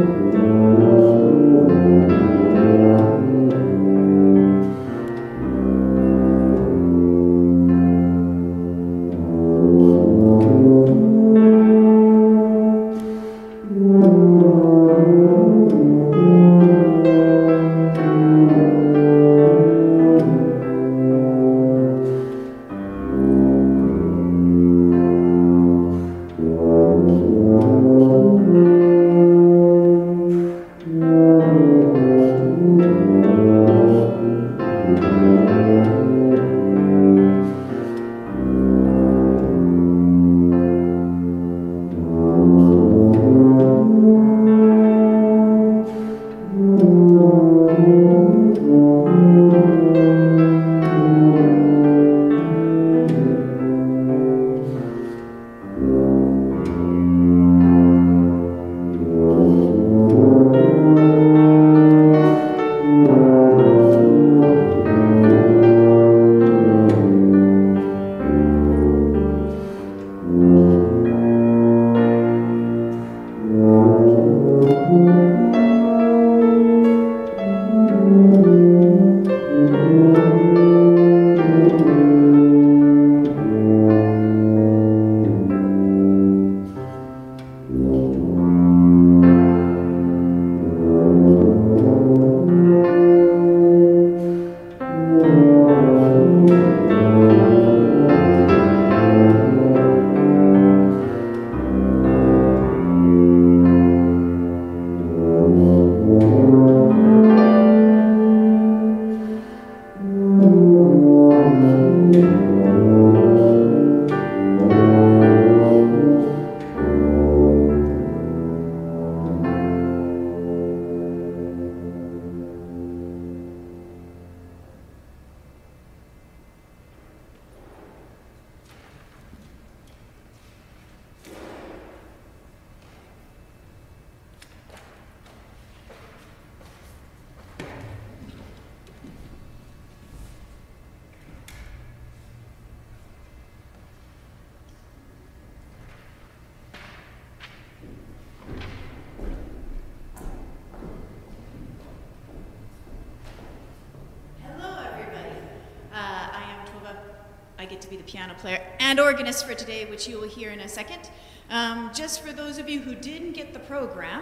I get to be the piano player and organist for today, which you will hear in a second. Just for those of you who didn't get the program,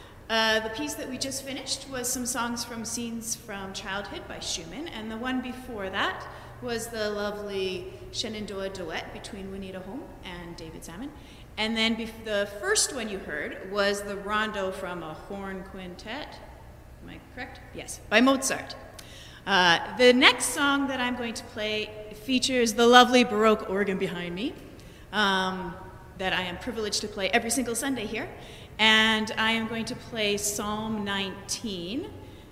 the piece that we just finished was some songs from Scenes from Childhood by Schumann, and the one before that was the lovely Shenandoah duet between Juanita Holm and David Salmon. And then the first one you heard was the rondo from a horn quintet, am I correct? Yes, by Mozart. The next song that I'm going to play features the lovely Baroque organ behind me that I am privileged to play every single Sunday here. And I am going to play Psalm 19,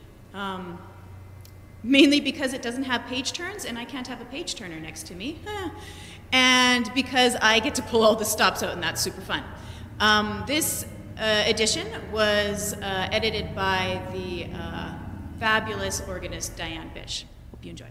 mainly because it doesn't have page turns and I can't have a page turner next to me. And because I get to pull all the stops out and that's super fun. This edition was edited by the fabulous organist Diane Bish. Hope you enjoy.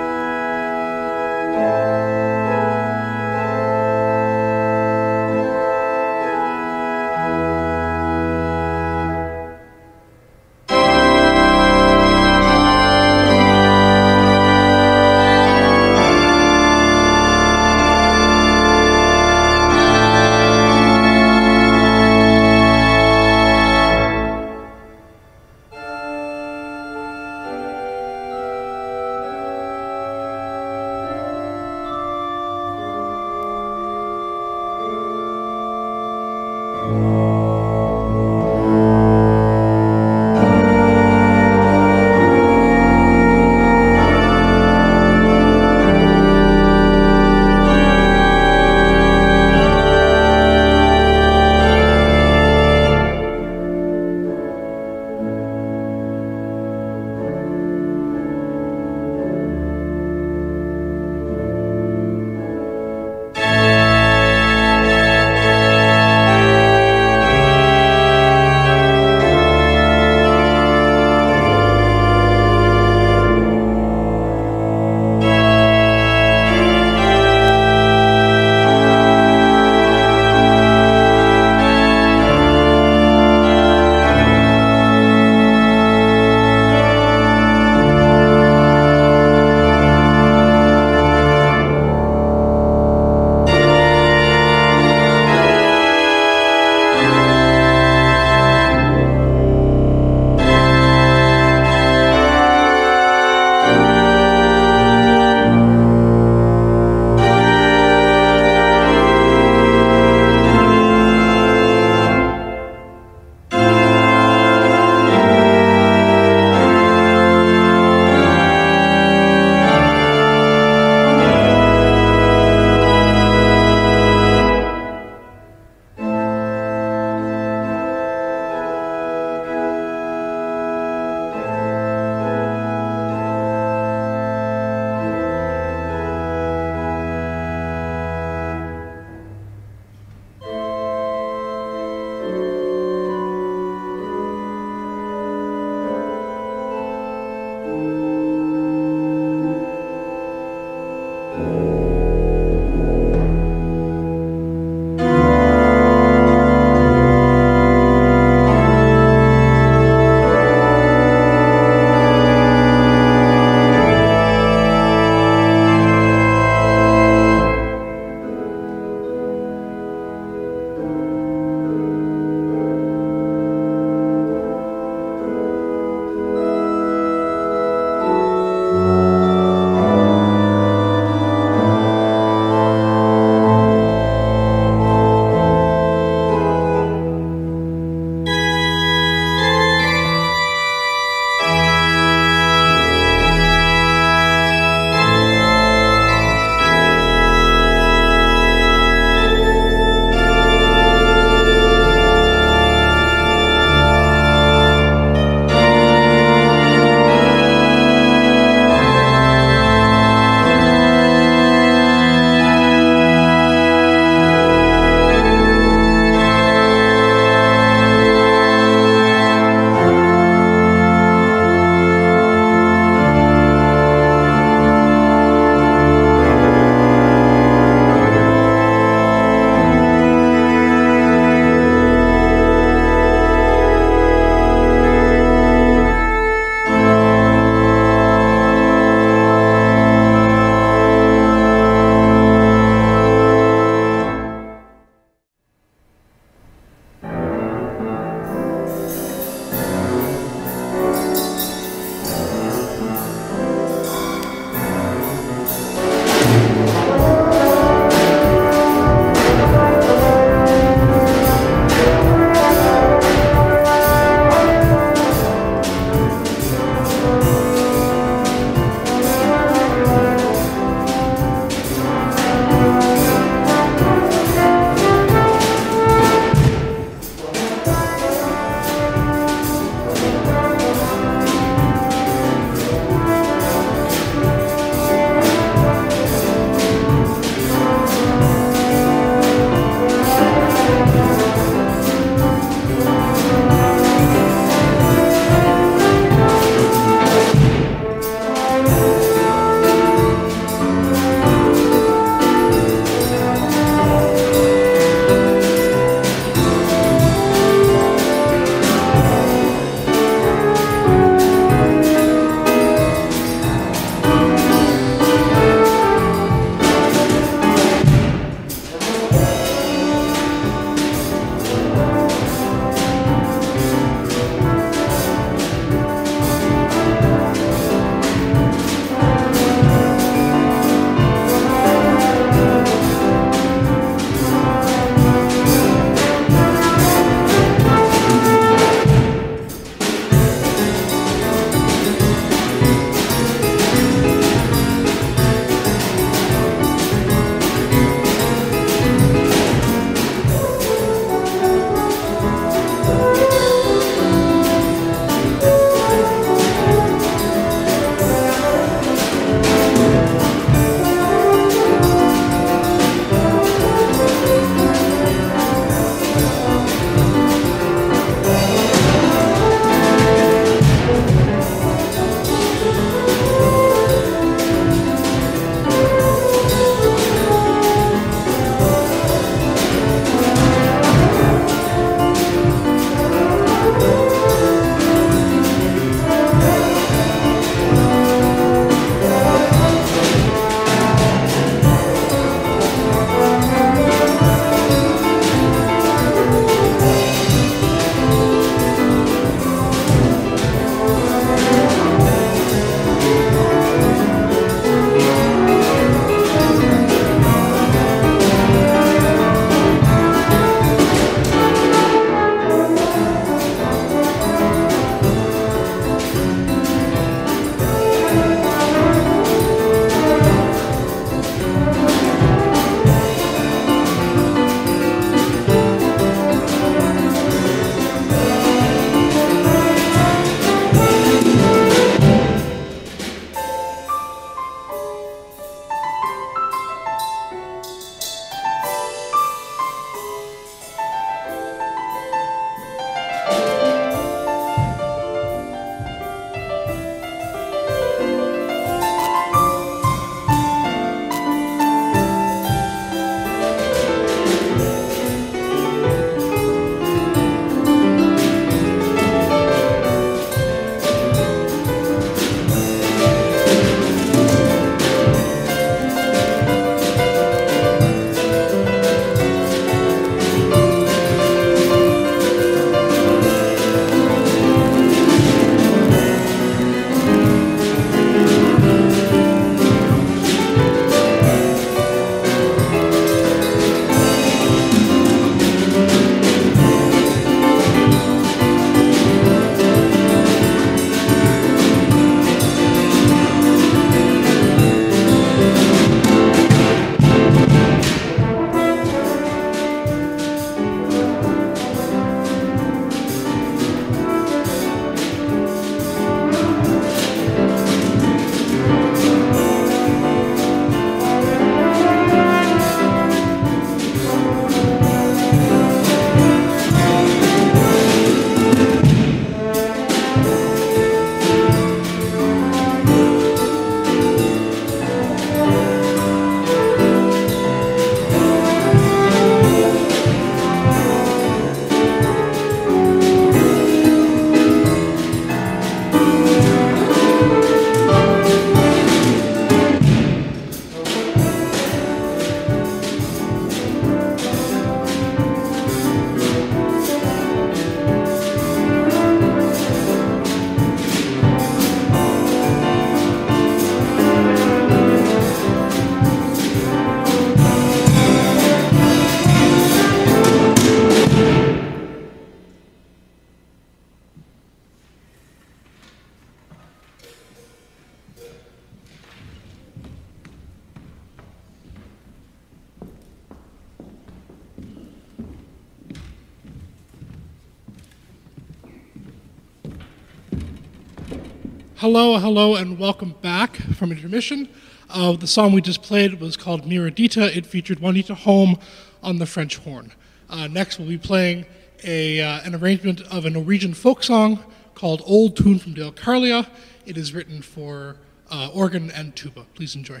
Hello, hello, and welcome back from intermission. The song we just played was called Miradita. It featured Juanita Home on the French horn. Next, we'll be playing an arrangement of a Norwegian folk song called Old Tune from Dale Carlia. It is written for organ and tuba. Please enjoy.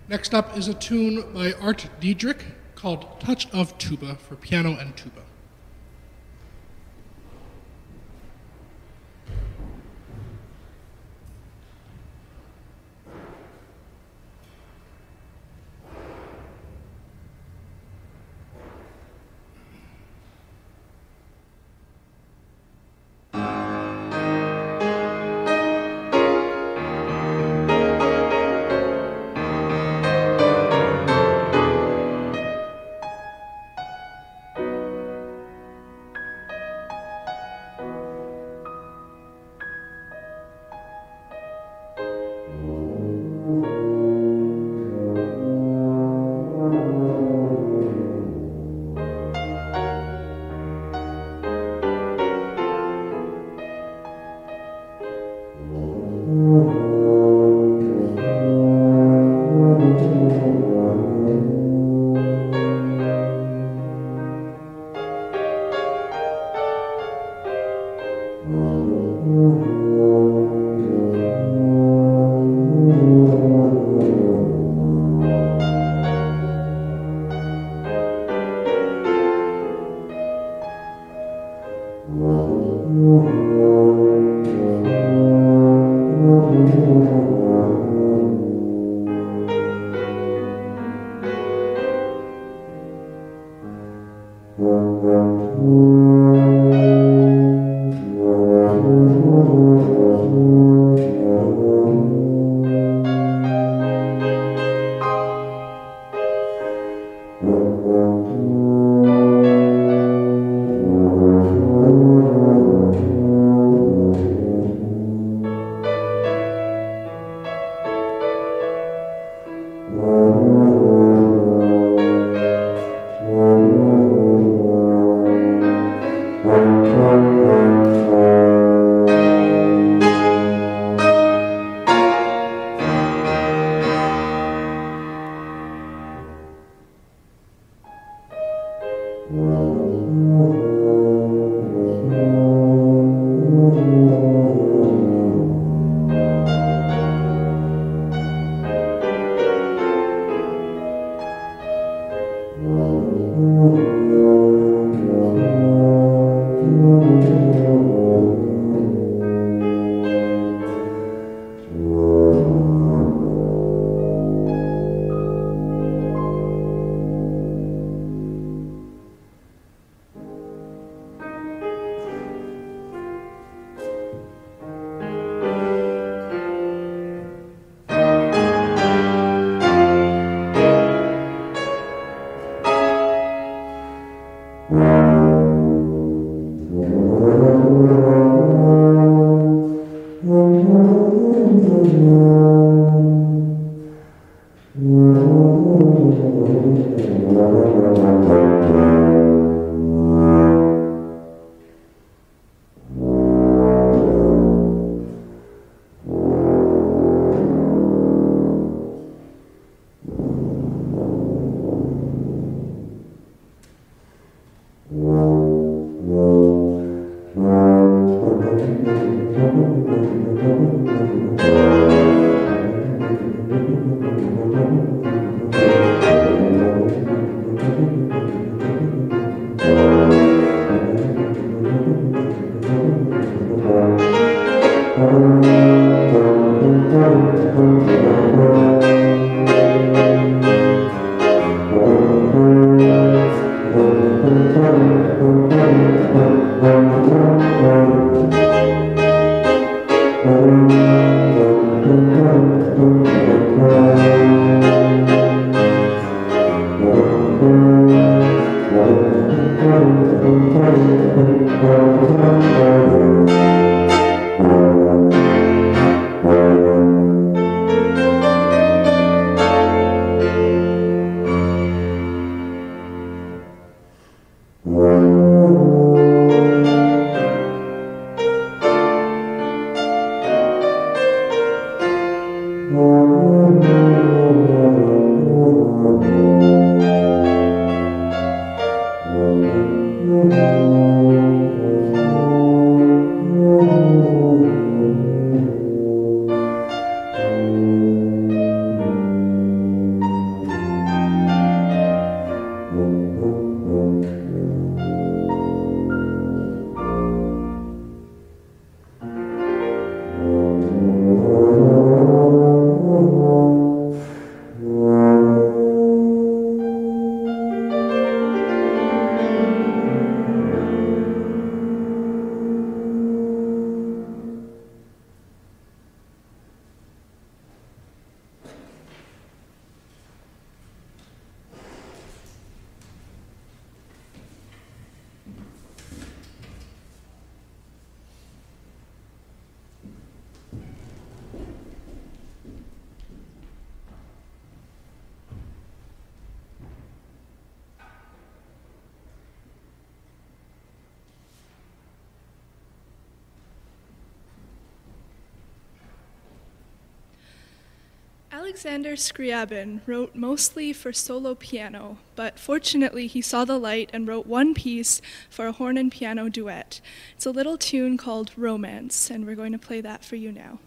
Next up is a tune by Art Diedrich called Touch of Tuba for piano and tuba. Alexander Scriabin wrote mostly for solo piano, but fortunately he saw the light and wrote one piece for a horn and piano duet. It's a little tune called Romance, and we're going to play that for you now.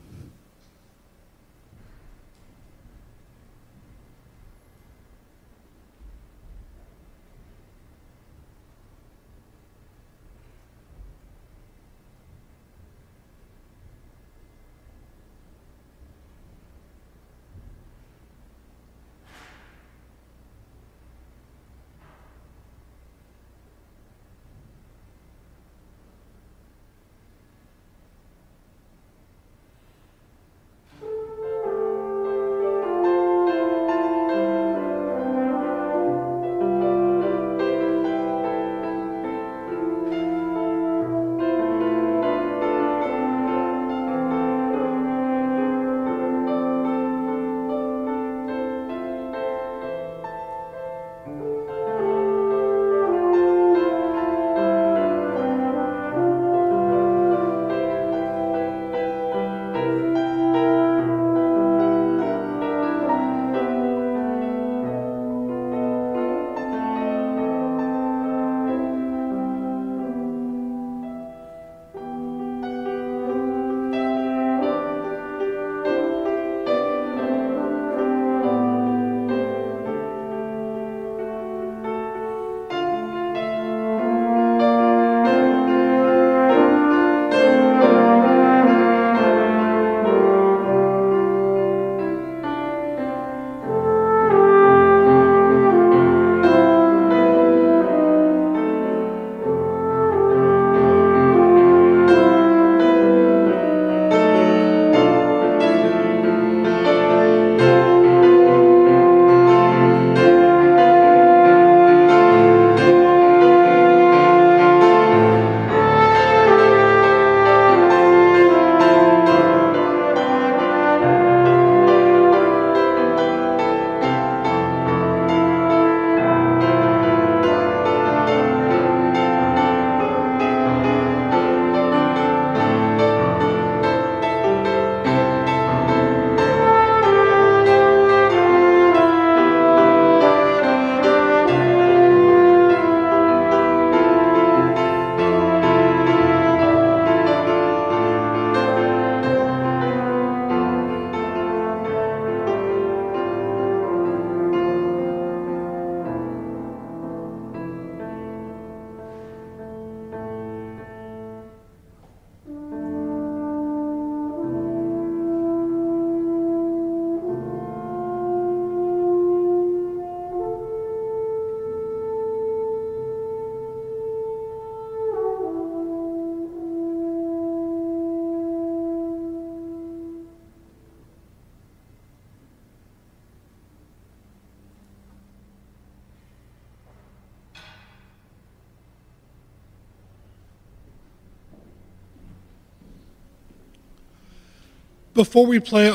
Before I play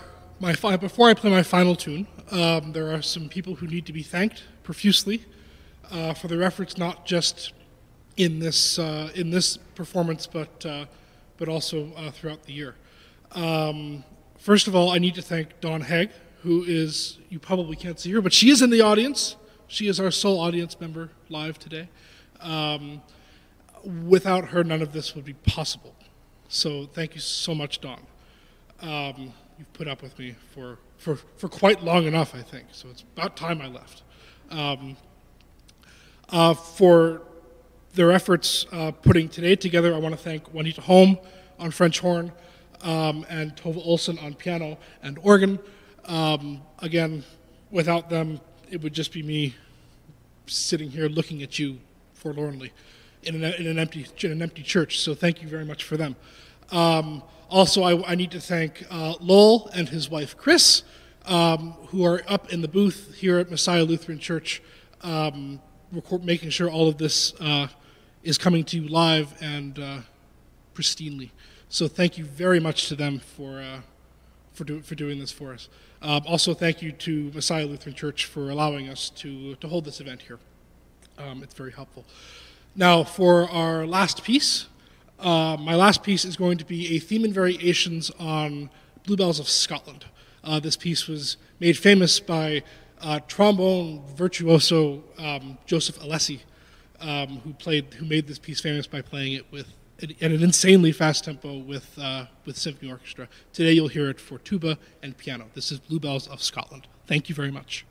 my final tune, there are some people who need to be thanked profusely for their efforts, not just in this performance, but also throughout the year. First of all, I need to thank Dawn Haig, who is, you probably can't see her, but she is in the audience. She is our sole audience member live today. Without her, none of this would be possible. So thank you so much, Dawn. You've put up with me for quite long enough, I think, so it's about time I left. For their efforts putting today together, I want to thank Juanita Holm on French horn and Tova Olsen on piano and organ. Again, without them, it would just be me sitting here looking at you forlornly in an empty church, so thank you very much for them. Also, I need to thank Lowell and his wife, Chris, who are up in the booth here at Messiah Lutheran Church, making sure all of this is coming to you live and pristinely. So thank you very much to them for doing this for us. Also, thank you to Messiah Lutheran Church for allowing us to hold this event here. It's very helpful. Now, for our last piece, my last piece is going to be a theme and variations on Bluebells of Scotland. This piece was made famous by trombone virtuoso Joseph Alessi, who made this piece famous by playing it at an insanely fast tempo with symphony orchestra. Today you'll hear it for tuba and piano. This is Bluebells of Scotland. Thank you very much.